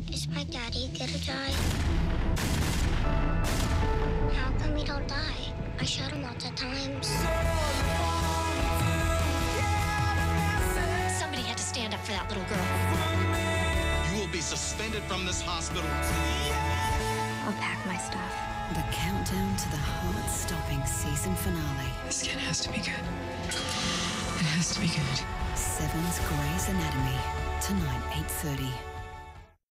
Is my daddy gonna die? How come he don't die? I shot him lots of times. Somebody had to stand up for that little girl. You will be suspended from this hospital. I'll pack my stuff. The countdown to the heart-stopping season finale. This kid has to be good. It has to be good. 7's Grey's Anatomy. Tonight, 8:30.